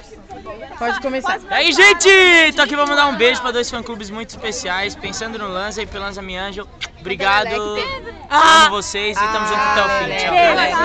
Pode começar. E aí, gente, tô aqui pra mandar um beijo pra dois fã-clubes muito especiais, pensando no Lanza e pelo Lanza Miangel. Obrigado, amo vocês e tamo junto até o fim. Tchau.